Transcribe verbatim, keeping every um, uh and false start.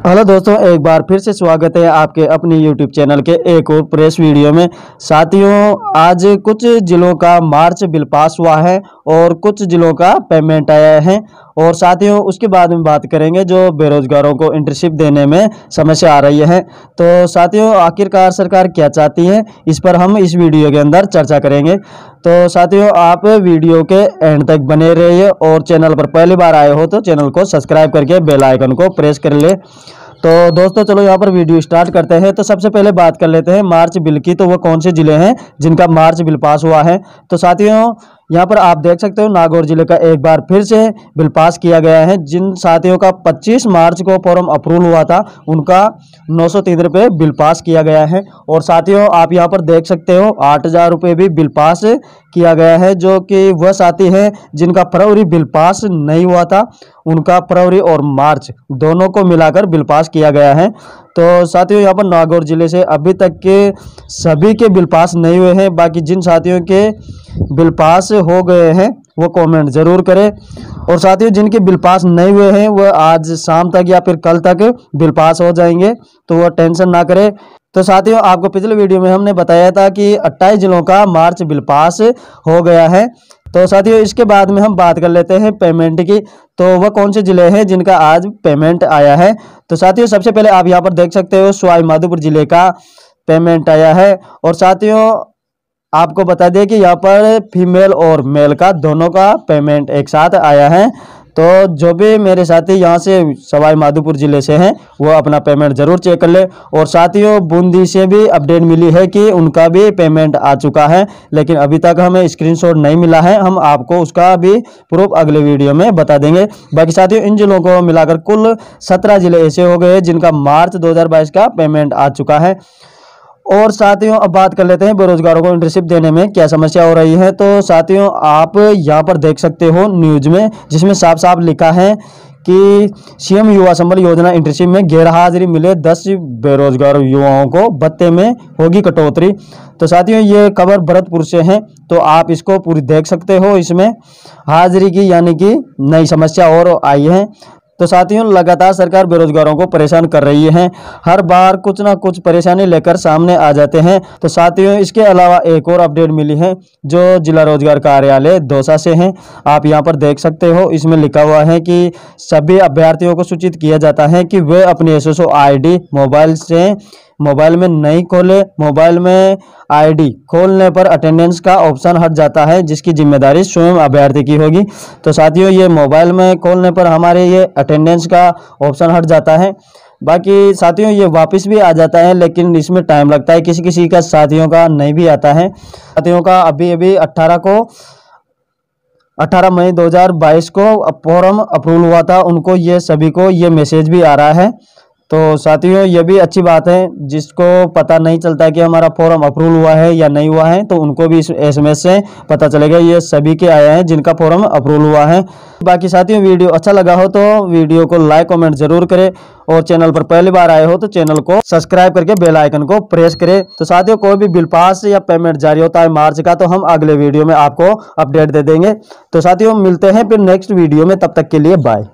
Hello दोस्तों, एक बार फिर से स्वागत है आपके अपनी यूट्यूब चैनल के एक और प्रेस वीडियो में। साथियों, आज कुछ जिलों का मार्च बिल पास हुआ है और कुछ जिलों का पेमेंट आया है। और साथियों, उसके बाद में बात करेंगे जो बेरोजगारों को इंटर्नशिप देने में समस्या आ रही है। तो साथियों, आखिरकार सरकार क्या चाहती है, इस पर हम इस वीडियो के अंदर चर्चा करेंगे। तो साथियों, आप वीडियो के एंड तक बने रहिए और चैनल पर पहली बार आए हो तो चैनल को सब्सक्राइब करके बेल आइकन को प्रेस कर ले। तो दोस्तों, चलो यहाँ पर वीडियो स्टार्ट करते हैं। तो सबसे पहले बात कर लेते हैं मार्च बिल की। तो वो कौन से जिले हैं जिनका मार्च बिल पास हुआ है। तो साथियों, यहाँ पर आप देख सकते हो नागौर जिले का एक बार फिर से बिल पास किया गया है। जिन साथियों का पच्चीस मार्च को फॉर्म अप्रूवल हुआ था उनका नौ सौ तीन रुपये बिल पास किया गया है। और साथियों, आप यहाँ पर देख सकते हो आठ हजार रुपये भी बिल पास किया गया है, जो कि वह साथी हैं जिनका फरवरी बिल पास नहीं हुआ था, उनका फरवरी और मार्च दोनों को मिलाकर बिल पास किया गया है। तो साथियों, यहाँ पर नागौर जिले से अभी तक के सभी के बिल पास नहीं हुए हैं। बाकी जिन साथियों के बिल पास हो गए हैं वो कमेंट जरूर करें। और साथियों, जिनके बिल पास नहीं हुए हैं वह आज शाम तक या फिर कल तक बिल पास हो जाएंगे, तो वह टेंशन ना करें। तो साथियों, आपको पिछले वीडियो में हमने बताया था कि अट्ठाईस जिलों का मार्च बिल पास हो गया है। तो साथियों, इसके बाद में हम बात कर लेते हैं पेमेंट की। तो वह कौन से जिले हैं जिनका आज पेमेंट आया है। तो साथियों, सबसे पहले आप यहाँ पर देख सकते हो सवाई माधोपुर जिले का पेमेंट आया है। और साथियों, आपको बता दें कि यहाँ पर फीमेल और मेल का दोनों का पेमेंट एक साथ आया है। तो जो भी मेरे साथी यहाँ से सवाई माधोपुर ज़िले से हैं वो अपना पेमेंट ज़रूर चेक कर ले। और साथियों, बूंदी से भी अपडेट मिली है कि उनका भी पेमेंट आ चुका है, लेकिन अभी तक हमें स्क्रीनशॉट नहीं मिला है। हम आपको उसका भी प्रूफ अगले वीडियो में बता देंगे। बाकी साथियों, इन जिलों को मिलाकर कुल सत्रह जिले ऐसे हो गए जिनका मार्च दो हज़ार बाईस का पेमेंट आ चुका है। और साथियों, अब बात कर लेते हैं बेरोजगारों को इंटर्नशिप देने में क्या समस्या हो रही है। तो साथियों, आप यहाँ पर देख सकते हो न्यूज में, जिसमें साफ साफ लिखा है कि सीएम युवा संबल योजना इंटर्नशिप में गैरहाजिरी मिले दस बेरोजगार युवाओं को भत्ते में होगी कटौती। तो साथियों, ये खबर भरतपुर से है, तो आप इसको पूरी देख सकते हो। इसमें हाजिरी की यानी कि नई समस्या और आई है। तो साथियों, लगातार सरकार बेरोजगारों को परेशान कर रही है। हर बार कुछ ना कुछ परेशानी लेकर सामने आ जाते हैं। तो साथियों, इसके अलावा एक और अपडेट मिली है जो जिला रोजगार कार्यालय दौसा से है। आप यहां पर देख सकते हो, इसमें लिखा हुआ है कि सभी अभ्यर्थियों को सूचित किया जाता है कि वे अपनी एसएसओ आईडी मोबाइल से मोबाइल में नहीं खोले। मोबाइल में आईडी खोलने पर अटेंडेंस का ऑप्शन हट जाता है, जिसकी जिम्मेदारी स्वयं अभ्यर्थी की होगी। तो साथियों, ये मोबाइल में खोलने पर हमारे ये अटेंडेंस का ऑप्शन हट जाता है। बाकी साथियों, ये वापस भी आ जाता है, लेकिन इसमें टाइम लगता है। किसी किसी का साथियों का नहीं भी आता है। साथियों का अभी अभी अट्ठारह को अठारह मई दो हज़ार बाईस को फॉर्म अप्रूवल हुआ था, उनको ये सभी को ये मैसेज भी आ रहा है। तो साथियों, ये भी अच्छी बात है। जिसको पता नहीं चलता कि हमारा फॉर्म अप्रूवल हुआ है या नहीं हुआ है, तो उनको भी इस एसएमएस से पता चलेगा। ये सभी के आए हैं जिनका फॉर्म अप्रूवल हुआ है। बाकी साथियों, वीडियो अच्छा लगा हो तो वीडियो को लाइक कमेंट जरूर करें। और चैनल पर पहली बार आए हो तो चैनल को सब्सक्राइब करके बेल आइकन को प्रेस करें। तो साथियों, कोई भी बिल पास या पेमेंट जारी होता है मार्च का, तो हम अगले वीडियो में आपको अपडेट दे देंगे। तो साथियों, मिलते हैं फिर नेक्स्ट वीडियो में, तब तक के लिए बाय।